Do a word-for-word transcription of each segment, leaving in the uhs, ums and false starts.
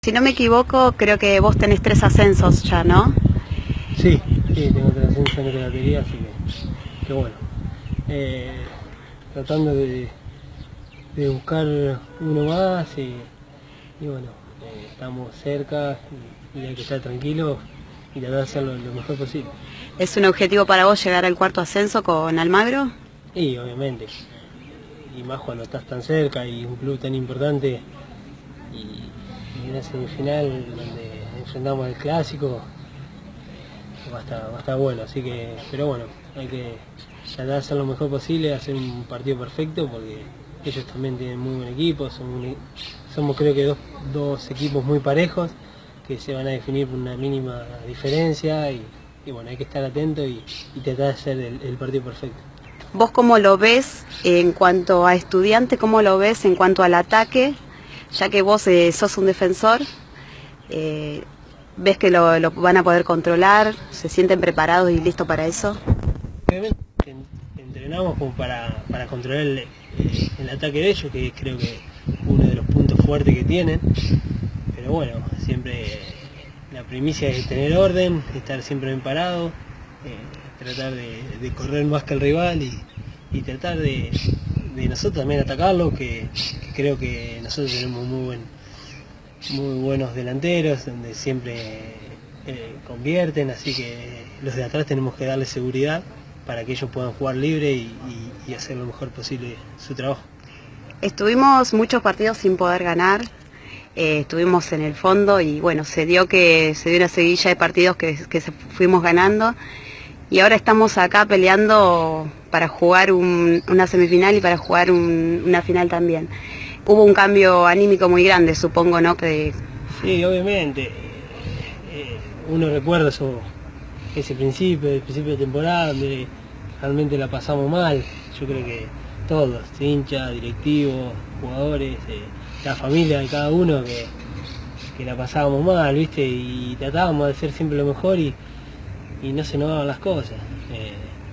Si no me equivoco, creo que vos tenés tres ascensos ya, ¿no? Sí, sí, tengo tres ascensos en la categoría, así que, que bueno. Eh, tratando de, de buscar uno más y, y bueno, eh, estamos cerca y, y hay que estar tranquilos y tratar de hacerlo lo mejor posible. ¿Es un objetivo para vos llegar al cuarto ascenso con Almagro? Y obviamente, y más cuando estás tan cerca y un club tan importante y, y una semifinal donde enfrentamos el clásico, va a estar, va a estar bueno, así que, pero bueno, hay que tratar de hacer lo mejor posible, hacer un partido perfecto porque ellos también tienen muy buen equipo, son un, somos creo que dos, dos equipos muy parejos que se van a definir por una mínima diferencia y, y bueno, hay que estar atento y, y tratar de hacer el, el partido perfecto. ¿Vos cómo lo ves en cuanto a estudiante, cómo lo ves en cuanto al ataque? Ya que vos eh, sos un defensor, eh, ¿ves que lo, lo van a poder controlar? ¿Se sienten preparados y listos para eso? Obviamente entrenamos como para, para controlar el, el ataque de ellos, que creo que es uno de los puntos fuertes que tienen, pero bueno, siempre la primicia es tener orden, estar siempre bien parado, eh, tratar de, de correr más que el rival y, y tratar de, de nosotros también atacarlo, que, que creo que nosotros tenemos muy, buen, muy buenos delanteros, donde siempre eh, convierten, así que los de atrás tenemos que darle seguridad para que ellos puedan jugar libre y, y, y hacer lo mejor posible su trabajo. Estuvimos muchos partidos sin poder ganar, eh, estuvimos en el fondo y bueno, se dio que se dio una seguilla de partidos que, que se fuimos ganando y ahora estamos acá peleando para jugar un, una semifinal y para jugar un, una final también. Hubo un cambio anímico muy grande, supongo, ¿no? Que... Sí, obviamente. Eh, uno recuerda eso, ese principio, el principio de temporada, donde realmente la pasamos mal. Yo creo que todos, hinchas, directivos, jugadores, eh, la familia de cada uno, que, que la pasábamos mal, ¿viste? Y tratábamos de hacer siempre lo mejor y, y no se nos daban las cosas. Eh,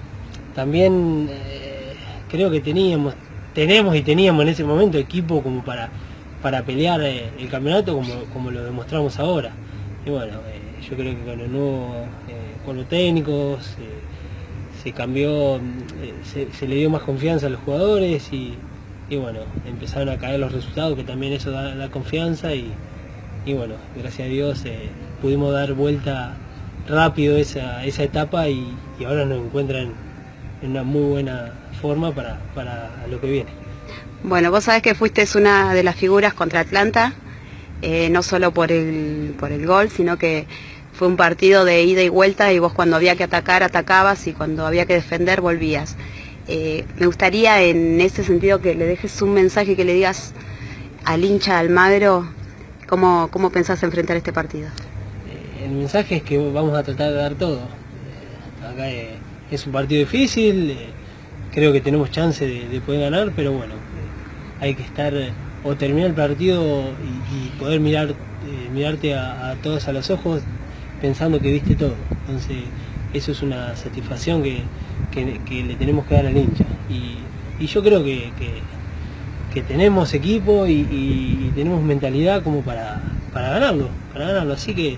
también eh, creo que teníamos, tenemos y teníamos en ese momento equipo como para, para pelear eh, el campeonato como, como lo demostramos ahora. Y bueno, eh, yo creo que con el nuevo eh, con los técnicos eh, se cambió, eh, se, se le dio más confianza a los jugadores y, y bueno, empezaron a caer los resultados, que también eso da, da confianza y, y bueno, gracias a Dios eh, pudimos dar vuelta rápido esa, esa etapa y, y ahora nos encuentran en una muy buena forma para, para lo que viene. Bueno, vos sabés que fuiste una de las figuras contra Atlanta, eh, no solo por el, por el gol, sino que fue un partido de ida y vuelta y vos cuando había que atacar, atacabas y cuando había que defender, volvías. Eh, me gustaría en ese sentido que le dejes un mensaje, que le digas al hincha Almagro cómo, cómo pensás enfrentar este partido. Eh, el mensaje es que vamos a tratar de dar todo. Eh, acá eh, es un partido difícil, eh, creo que tenemos chance de, de poder ganar, pero bueno, eh, hay que estar eh, o terminar el partido y, y poder mirar, eh, mirarte a, a todos a los ojos pensando que viste todo. Entonces eso es una satisfacción que, que, que le tenemos que dar al hincha. Y, y yo creo que, que, que tenemos equipo y, y, y tenemos mentalidad como para, para ganarlo, para ganarlo. Así que eh,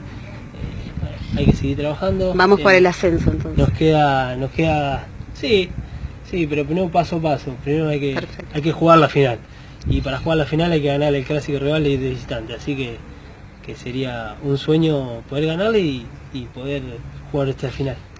hay que seguir trabajando. Vamos eh, por el ascenso entonces. Nos queda, nos queda, sí, sí, pero primero paso a paso. Primero hay que, hay que jugar la final. Y para jugar la final hay que ganar el clásico rival y de visitante. Así que, que sería un sueño poder ganarle y, y poder jugar esta final.